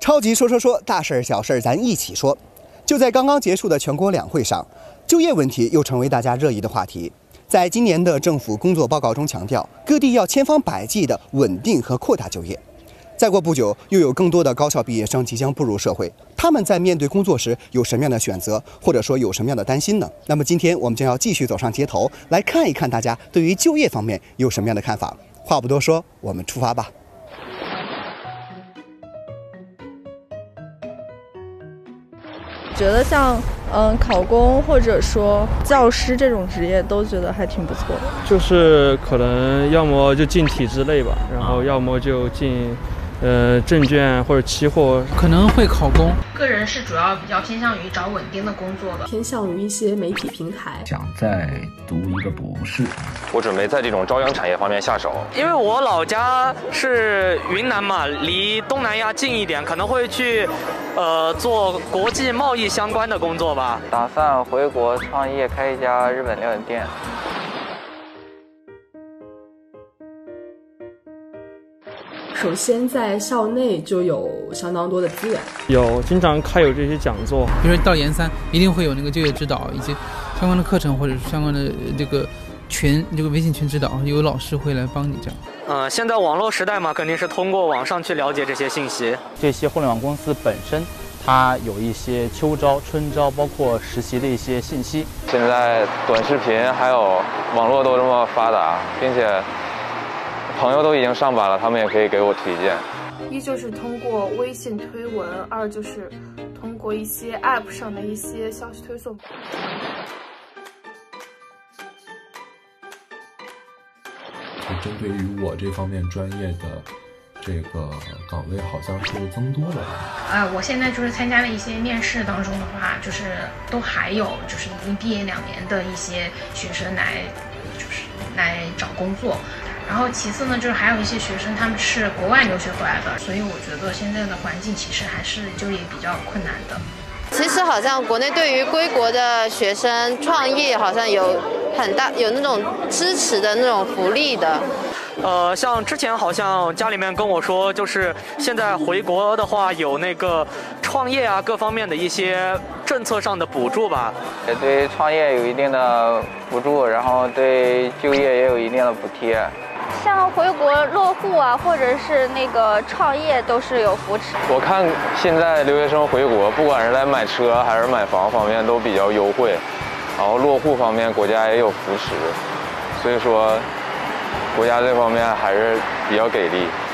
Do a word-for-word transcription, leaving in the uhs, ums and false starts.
超级说说说，大事儿小事儿咱一起说。就在刚刚结束的全国两会上，就业问题又成为大家热议的话题。在今年的政府工作报告中强调，各地要千方百计地稳定和扩大就业。再过不久，又有更多的高校毕业生即将步入社会，他们在面对工作时有什么样的选择，或者说有什么样的担心呢？那么今天我们将要继续走上街头，来看一看大家对于就业方面有什么样的看法。话不多说，我们出发吧。 觉得像嗯考公或者说教师这种职业都觉得还挺不错的， 就是可能要么就进体制内吧，然后要么就进呃证券或者期货， 可能会考公。 个人是主要比较偏向于找稳定的工作的， 偏向于一些媒体平台， 想再读一个博士。 我准备在这种朝阳产业方面下手， 因为我老家是云南嘛，离东南亚近一点，可能会去呃做国际贸易相关的工作吧。 打算回国创业，开一家日本料理店。 首先，在校内就有相当多的资源， 有经常开有这些讲座， 比如说到研三，一定会有那个就业指导以及相关的课程，或者是相关的这个群，这个微信群指导，有老师会来帮你这样。 呃，现在网络时代嘛，肯定是通过网上去了解这些信息。 这些互联网公司本身，它有一些秋招、春招，包括实习的一些信息。 现在短视频还有网络都这么发达，并且朋友都已经上班了，他们也可以给我推荐。 一就是通过微信推文，二就是通过一些 App 上的一些消息推送。 就针对于我这方面专业的这个岗位，好像是增多了。 呃，我现在就是参加了一些面试当中的话，就是都还有就是已经毕业两年的一些学生来，就是来找工作。然后其次呢，就是还有一些学生他们是国外留学回来的，所以我觉得现在的环境其实还是就业比较困难的。 其实好像国内对于归国的学生创业好像有很大有那种支持的那种福利的。 呃，像之前好像家里面跟我说，就是现在回国的话有那个创业啊各方面的一些政策上的补助吧。 也对创业有一定的补助，然后对就业也有一定的补贴。 像回国落户啊，或者是那个创业都是有扶持。 我看现在留学生回国，不管是来买车还是买房方面都比较优惠，然后落户方面国家也有扶持，所以说国家这方面还是比较给力。